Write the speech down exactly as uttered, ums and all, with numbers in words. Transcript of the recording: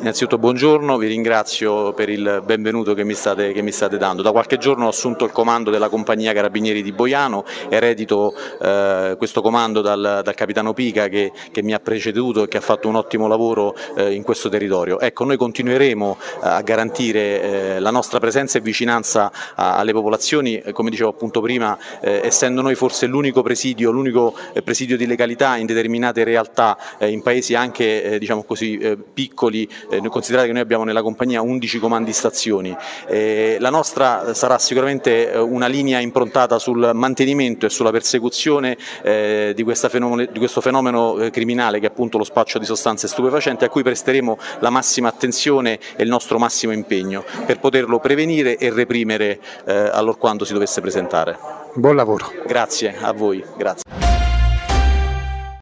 Innanzitutto buongiorno, vi ringrazio per il benvenuto che mi, state, che mi state dando. Da qualche giorno ho assunto il comando della compagnia Carabinieri di Boiano, eredito eh, questo comando dal, dal capitano Pica che, che mi ha preceduto e che ha fatto un ottimo lavoro eh, in questo territorio. Ecco, noi continueremo a garantire eh, la nostra presenza e vicinanza a, alle popolazioni, eh, come dicevo appunto prima, eh, essendo noi forse l'unico presidio, l'unico eh, presidio di legalità in determinate realtà, eh, in paesi anche eh, diciamo così, eh, piccoli. Eh, considerate che noi abbiamo nella compagnia undici comandi stazioni. Eh, la nostra sarà sicuramente una linea improntata sul mantenimento e sulla persecuzione eh, di, questa fenomeno, di questo fenomeno eh, criminale che è appunto lo spaccio di sostanze stupefacenti, a cui presteremo la massima attenzione e il nostro massimo impegno per poterlo prevenire e reprimere eh, allorquando si dovesse presentare. Buon lavoro. Grazie a voi. Grazie.